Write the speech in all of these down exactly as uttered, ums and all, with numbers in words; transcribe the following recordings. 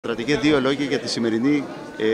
Στρατηγέ, δύο λόγια για τη σημερινή ε,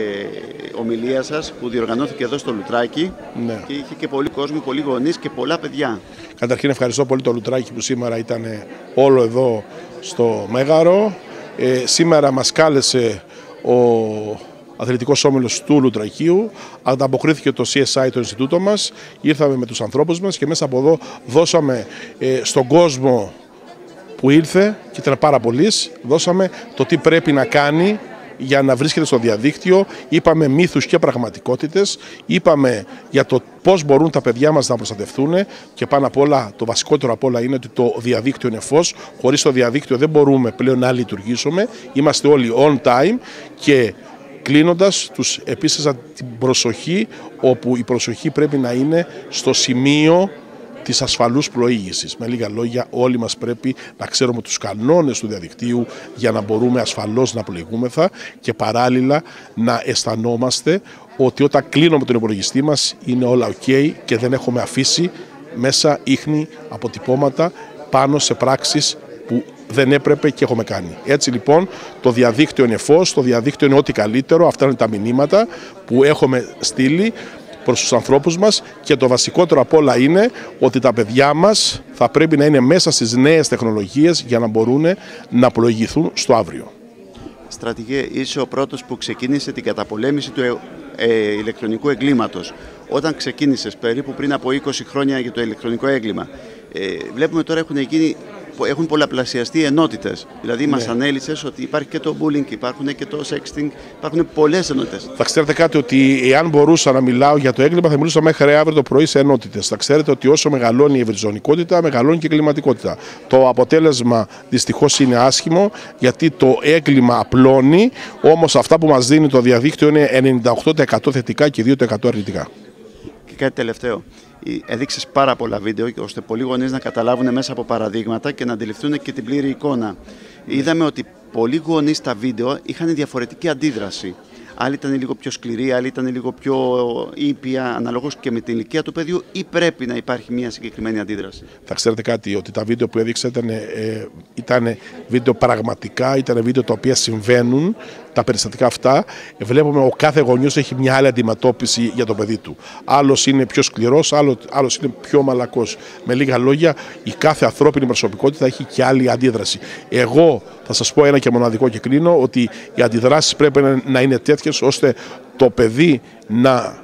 ομιλία σας που διοργανώθηκε εδώ στο Λουτράκι, ναι. Και είχε και πολύ κόσμο, πολλοί γονείς και πολλά παιδιά. Καταρχήν ευχαριστώ πολύ το Λουτράκι που σήμερα ήταν όλο εδώ στο Μέγαρο. Ε, σήμερα μας κάλεσε ο Αθλητικός Όμιλος του Λουτρακίου, ανταποκρίθηκε το σι ες άι, το Ινστιτούτο μας, ήρθαμε με τους ανθρώπους μας και μέσα από εδώ δώσαμε ε, στον κόσμο που ήρθε και ήταν πάρα πολλής, δώσαμε το τι πρέπει να κάνει για να βρίσκεται στο διαδίκτυο, είπαμε μύθους και πραγματικότητες, είπαμε για το πώς μπορούν τα παιδιά μας να προστατευτούν και πάνω απ' όλα, το βασικότερο απ' όλα είναι ότι το διαδίκτυο είναι φως, χωρίς το διαδίκτυο δεν μπορούμε πλέον να λειτουργήσουμε, είμαστε όλοι on time και κλείνοντας τους επίσης την προσοχή, όπου η προσοχή πρέπει να είναι στο σημείο της ασφαλούς πλοήγησης. Με λίγα λόγια, όλοι μας πρέπει να ξέρουμε τους κανόνες του διαδικτύου για να μπορούμε ασφαλώς να πλοηγούμεθα και παράλληλα να αισθανόμαστε ότι όταν κλείνουμε τον υπολογιστή μας είναι όλα ok και δεν έχουμε αφήσει μέσα ίχνη αποτυπώματα πάνω σε πράξεις που δεν έπρεπε και έχουμε κάνει. Έτσι λοιπόν το διαδίκτυο είναι φως, το διαδίκτυο είναι ό,τι καλύτερο, αυτά είναι τα μηνύματα που έχουμε στείλει προς τους ανθρώπους μας και το βασικότερο απ' όλα είναι ότι τα παιδιά μας θα πρέπει να είναι μέσα στις νέες τεχνολογίες για να μπορούν να πλοηγηθούν στο αύριο. Στρατηγέ, είσαι ο πρώτος που ξεκίνησε την καταπολέμηση του ε, ηλεκτρονικού εγκλήματος. Όταν ξεκίνησες περίπου πριν από είκοσι χρόνια για το ηλεκτρονικό έγκλημα, ε, βλέπουμε τώρα έχουν γίνει έχουν πολλαπλασιαστεί ενότητες. Δηλαδή, ναι. Μας ανέλυσες ότι υπάρχει και το bullying, υπάρχουν και το sexting, υπάρχουν πολλές ενότητες. Θα ξέρετε κάτι, ότι εάν μπορούσα να μιλάω για το έγκλημα, θα μιλούσα μέχρι αύριο το πρωί σε ενότητες. Θα ξέρετε ότι όσο μεγαλώνει η ευρυζωνικότητα, μεγαλώνει και η εγκληματικότητα. Το αποτέλεσμα δυστυχώς είναι άσχημο, γιατί το έγκλημα απλώνει, όμως αυτά που μας δίνει το διαδίκτυο είναι ενενήντα οκτώ τοις εκατό θετικά και δύο τοις εκατό αρνητικά. Και κάτι τελευταίο. Έδειξες πάρα πολλά βίντεο ώστε πολλοί γονείς να καταλάβουν μέσα από παραδείγματα και να αντιληφθούν και την πλήρη εικόνα. Είδαμε ότι πολλοί γονείς στα βίντεο είχαν διαφορετική αντίδραση. Άλλοι ήταν λίγο πιο σκληροί, άλλοι ήταν λίγο πιο ήπια, αναλόγως και με την ηλικία του παιδιού, ή πρέπει να υπάρχει μια συγκεκριμένη αντίδραση. Θα ξέρετε κάτι, ότι τα βίντεο που έδειξε ήταν, ε, ήταν βίντεο πραγματικά, ήταν βίντεο τα οποία συμβαίνουν, τα περιστατικά αυτά. Βλέπουμε ο κάθε γονιός έχει μια άλλη αντιμετώπιση για το παιδί του. Άλλος είναι πιο σκληρός, άλλο, άλλος είναι πιο μαλακός. Με λίγα λόγια, η κάθε ανθρώπινη προσωπικότητα έχει και άλλη αντίδραση. Εγώ θα σας πω ένα και μοναδικό και κλείνω, ότι οι αντιδράσεις πρέπει να είναι τέτοιες ώστε το παιδί να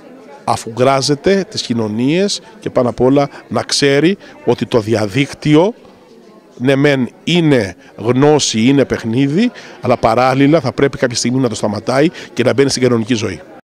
αφουγκράζεται τις κοινωνίες και πάνω απ' όλα να ξέρει ότι το διαδίκτυο, ναι μεν είναι γνώση, είναι παιχνίδι, αλλά παράλληλα θα πρέπει κάποια στιγμή να το σταματάει και να μπαίνει στην κανονική ζωή.